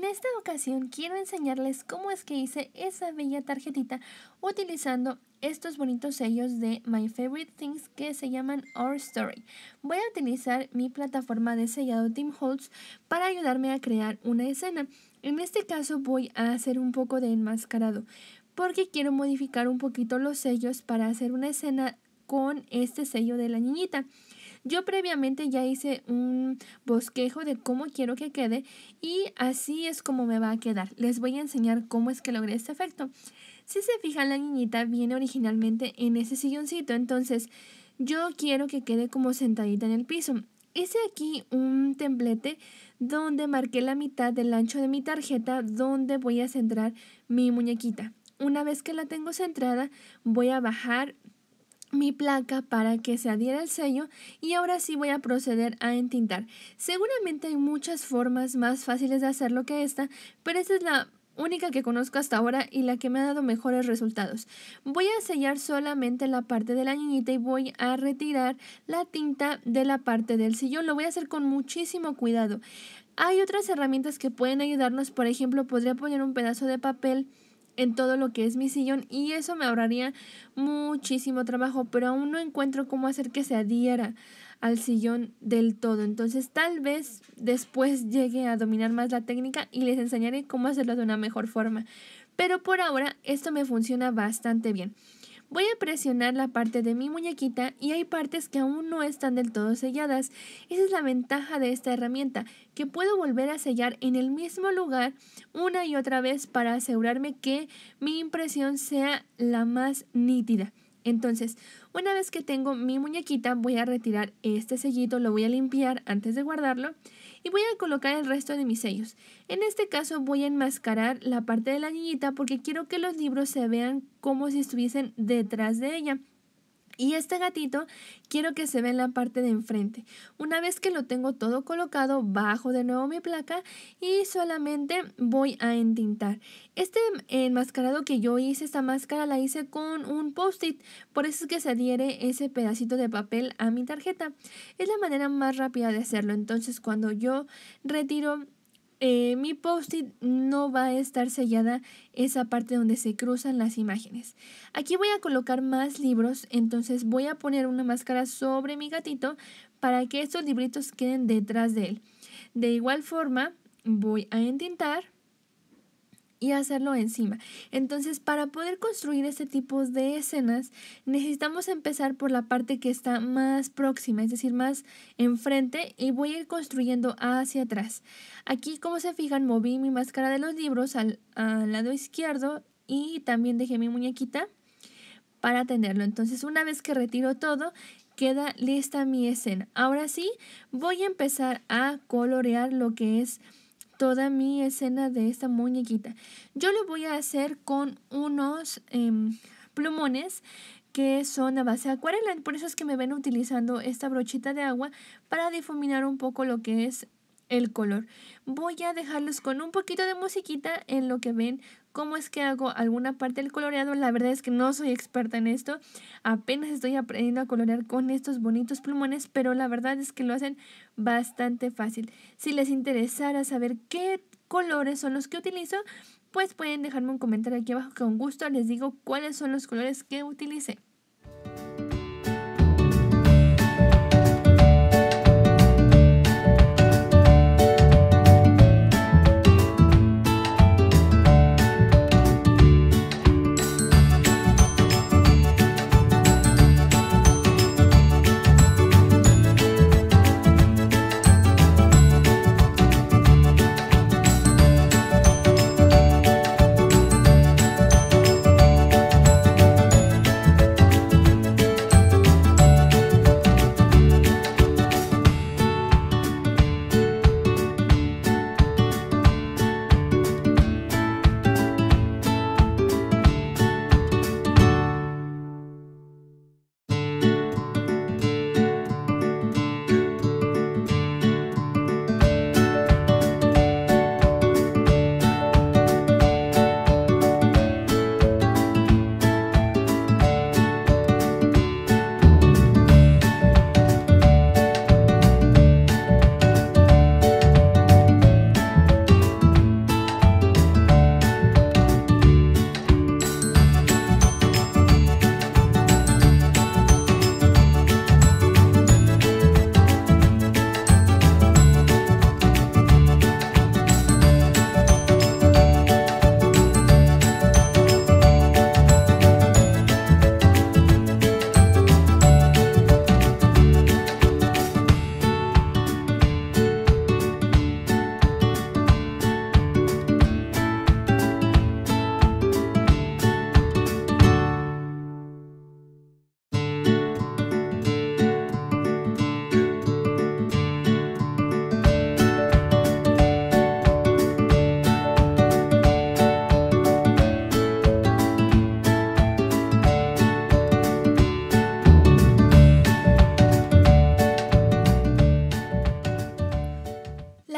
esta ocasión quiero enseñarles cómo es que hice esa bella tarjetita utilizando estos bonitos sellos de My Favorite Things que se llaman Our Story. Voy a utilizar mi plataforma de sellado Tim Holtz para ayudarme a crear una escena. En este caso voy a hacer un poco de enmascarado porque quiero modificar un poquito los sellos para hacer una escena con este sello de la niñita. Yo previamente ya hice un bosquejo de cómo quiero que quede y así es como me va a quedar. Les voy a enseñar cómo es que logré este efecto. Si se fijan, la niñita viene originalmente en ese silloncito, entonces yo quiero que quede como sentadita en el piso. Hice aquí un templete donde marqué la mitad del ancho de mi tarjeta donde voy a centrar mi muñequita. Una vez que la tengo centrada, voy a bajar mi placa para que se adhiera el sello y ahora sí voy a proceder a entintar. Seguramente hay muchas formas más fáciles de hacerlo que esta, pero esta es la única que conozco hasta ahora y la que me ha dado mejores resultados. Voy a sellar solamente la parte de la niñita y voy a retirar la tinta de la parte del sillón. Lo voy a hacer con muchísimo cuidado. Hay otras herramientas que pueden ayudarnos. Por ejemplo, podría poner un pedazo de papel en todo lo que es mi sillón y eso me ahorraría muchísimo trabajo, pero aún no encuentro cómo hacer que se adhiera al sillón del todo. Entonces tal vez después llegue a dominar más la técnica y les enseñaré cómo hacerlo de una mejor forma. Pero por ahora esto me funciona bastante bien. Voy a presionar la parte de mi muñequita y hay partes que aún no están del todo selladas. Esa es la ventaja de esta herramienta, que puedo volver a sellar en el mismo lugar una y otra vez para asegurarme que mi impresión sea la más nítida. Entonces, una vez que tengo mi muñequita, voy a retirar este sellito, lo voy a limpiar antes de guardarlo y voy a colocar el resto de mis sellos. En este caso voy a enmascarar la parte de la niñita porque quiero que los libros se vean como si estuviesen detrás de ella. Y este gatito quiero que se vea en la parte de enfrente. Una vez que lo tengo todo colocado, bajo de nuevo mi placa y solamente voy a entintar. Este enmascarado que yo hice, esta máscara la hice con un post-it. Por eso es que se adhiere ese pedacito de papel a mi tarjeta. Es la manera más rápida de hacerlo. Entonces cuando yo retiro mi post-it no va a estar sellada esa parte donde se cruzan las imágenes. Aquí voy a colocar más libros, entonces voy a poner una máscara sobre mi gatito para que estos libritos queden detrás de él. De igual forma voy a entintar y hacerlo encima. Entonces, para poder construir este tipo de escenas, necesitamos empezar por la parte que está más próxima, es decir, más enfrente, y voy a ir construyendo hacia atrás. Aquí, como se fijan, moví mi máscara de los libros al lado izquierdo y también dejé mi muñequita para tenerlo. Entonces, una vez que retiro todo, queda lista mi escena. Ahora sí, voy a empezar a colorear lo que es toda mi escena de esta muñequita. Yo lo voy a hacer con unos plumones que son a base de acuarela. Por eso es que me ven utilizando esta brochita de agua para difuminar un poco lo que es el color. Voy a dejarlos con un poquito de musiquita en lo que ven cómo es que hago alguna parte del coloreado. La verdad es que no soy experta en esto, apenas estoy aprendiendo a colorear con estos bonitos plumones, pero la verdad es que lo hacen bastante fácil. Si les interesara saber qué colores son los que utilizo, pues pueden dejarme un comentario aquí abajo, que con gusto les digo cuáles son los colores que utilicé.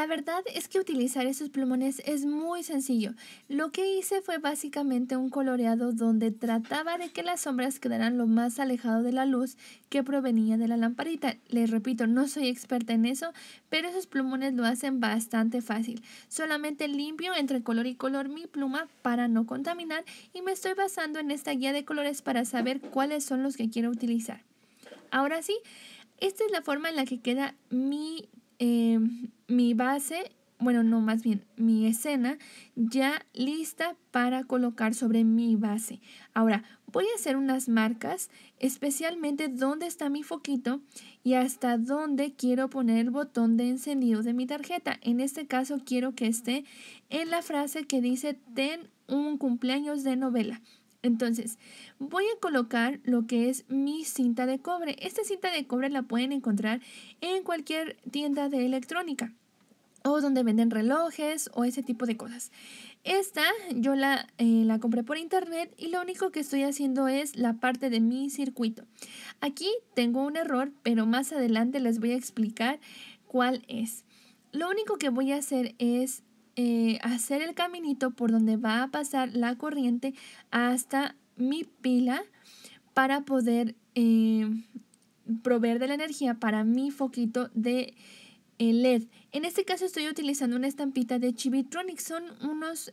verdad es que utilizar esos plumones es muy sencillo. Lo que hice fue básicamente un coloreado donde trataba de que las sombras quedaran lo más alejado de la luz que provenía de la lamparita. Les repito, no soy experta en eso, pero esos plumones lo hacen bastante fácil. Solamente limpio entre color y color mi pluma para no contaminar y me estoy basando en esta guía de colores para saber cuáles son los que quiero utilizar. Ahora sí, esta es la forma en la que queda mi base, bueno, no, más bien mi escena ya lista para colocar sobre mi base. Ahora, voy a hacer unas marcas, especialmente dónde está mi foquito y hasta dónde quiero poner el botón de encendido de mi tarjeta. En este caso, quiero que esté en la frase que dice ten un cumpleaños de novela. Entonces, voy a colocar lo que es mi cinta de cobre. Esta cinta de cobre la pueden encontrar en cualquier tienda de electrónica o donde venden relojes o ese tipo de cosas. Esta yo la compré por internet y lo único que estoy haciendo es la parte de mi circuito. Aquí tengo un error, pero más adelante les voy a explicar cuál es. Lo único que voy a hacer es hacer el caminito por donde va a pasar la corriente hasta mi pila para poder proveer de la energía para mi foquito de LED. En este caso estoy utilizando una estampita de Chibitronic. Son unos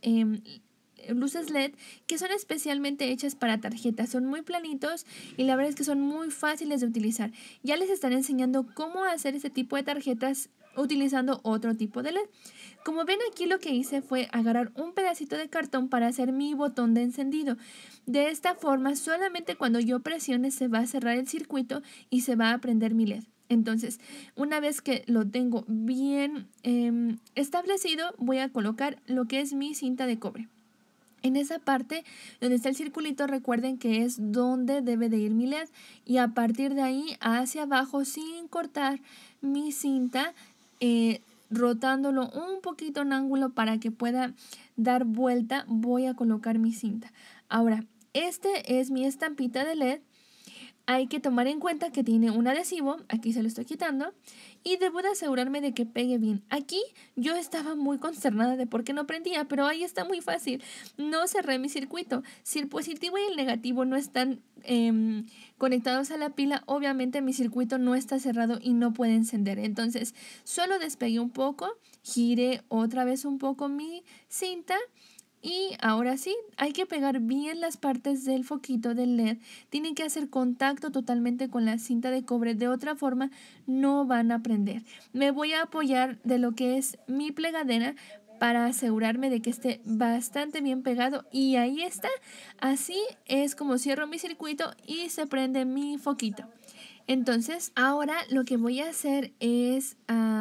luces LED que son especialmente hechas para tarjetas. Son muy planitos y la verdad es que son muy fáciles de utilizar. Ya les estaré enseñando cómo hacer este tipo de tarjetas utilizando otro tipo de LED. Como ven aquí, lo que hice fue agarrar un pedacito de cartón para hacer mi botón de encendido. De esta forma, solamente cuando yo presione se va a cerrar el circuito y se va a prender mi LED. Entonces, una vez que lo tengo bien establecido, voy a colocar lo que es mi cinta de cobre. En esa parte donde está el circulito, recuerden que es donde debe de ir mi LED, y a partir de ahí hacia abajo, sin cortar mi cinta, rotándolo un poquito en ángulo para que pueda dar vuelta, voy a colocar mi cinta. Ahora, este es mi estampita de LED. Hay que tomar en cuenta que tiene un adhesivo, aquí se lo estoy quitando, y debo de asegurarme de que pegue bien. Aquí yo estaba muy consternada de por qué no prendía, pero ahí está muy fácil. No cerré mi circuito. Si el positivo y el negativo no están conectados a la pila, obviamente mi circuito no está cerrado y no puede encender. Entonces, solo despegué un poco, giré otra vez un poco mi cinta. Y ahora sí, hay que pegar bien las partes del foquito del LED. Tienen que hacer contacto totalmente con la cinta de cobre. De otra forma, no van a prender. Me voy a apoyar de lo que es mi plegadera para asegurarme de que esté bastante bien pegado. Y ahí está. Así es como cierro mi circuito y se prende mi foquito. Entonces, ahora lo que voy a hacer es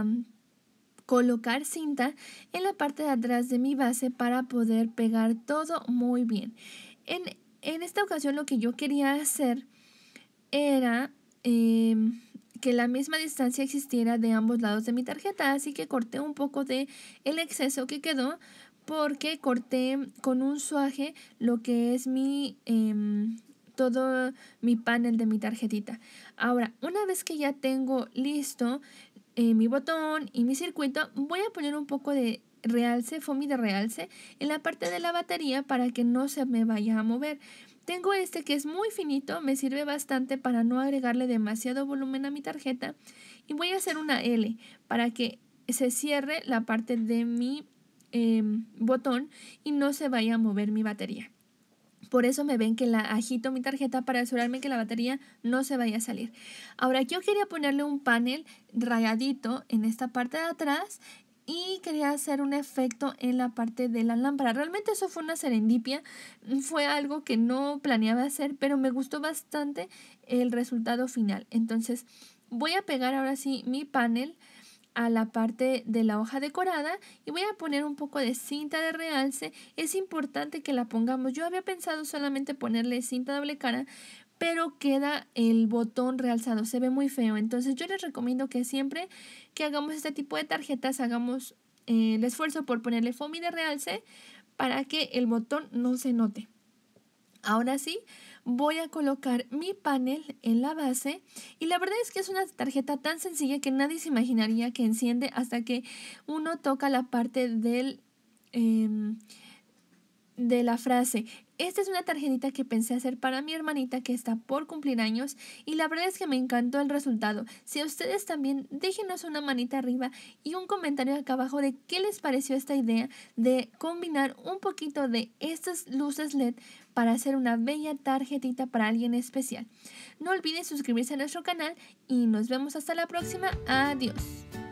colocar cinta en la parte de atrás de mi base para poder pegar todo muy bien. En esta ocasión lo que yo quería hacer era que la misma distancia existiera de ambos lados de mi tarjeta, así que corté un poco de el exceso que quedó porque corté con un suaje lo que es todo mi panel de mi tarjetita. Ahora, una vez que ya tengo listo mi botón y mi circuito, voy a poner un poco de realce, foamy de realce en la parte de la batería para que no se me vaya a mover. Tengo este que es muy finito, me sirve bastante para no agregarle demasiado volumen a mi tarjeta, y voy a hacer una L para que se cierre la parte de mi botón y no se vaya a mover mi batería. Por eso me ven que la agito mi tarjeta para asegurarme que la batería no se vaya a salir. Ahora yo quería ponerle un panel rayadito en esta parte de atrás y quería hacer un efecto en la parte de la lámpara. Realmente eso fue una serendipia, fue algo que no planeaba hacer, pero me gustó bastante el resultado final. Entonces voy a pegar ahora sí mi panel a la parte de la hoja decorada y voy a poner un poco de cinta de realce. Es importante que la pongamos. Yo había pensado solamente ponerle cinta doble cara, pero queda el botón realzado, se ve muy feo. Entonces yo les recomiendo que siempre que hagamos este tipo de tarjetas hagamos el esfuerzo por ponerle foamy de realce para que el botón no se note. Ahora sí, voy a colocar mi panel en la base y la verdad es que es una tarjeta tan sencilla que nadie se imaginaría que enciende hasta que uno toca la parte de la frase. Esta es una tarjetita que pensé hacer para mi hermanita que está por cumplir años y la verdad es que me encantó el resultado. Si a ustedes también, déjenos una manita arriba y un comentario acá abajo de qué les pareció esta idea de combinar un poquito de estas luces LED para hacer una bella tarjetita para alguien especial. No olviden suscribirse a nuestro canal y nos vemos hasta la próxima. Adiós.